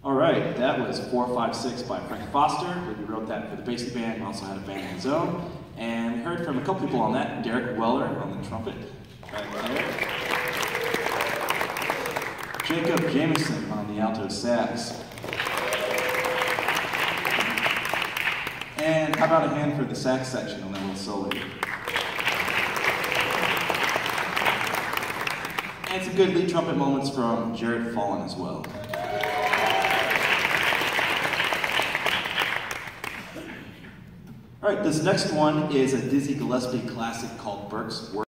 All right, that was 456 by Frank Foster. He wrote that for the basic band. He also had a band of his own. And heard from a couple people on that. Derrick Weller on the trumpet, right there. Jacob Jamison on the alto sax. And how about a hand for the sax section on that little solo? And some good lead trumpet moments from Jared Fallon as well. All right, this next one is a Dizzy Gillespie classic called Burke's Work.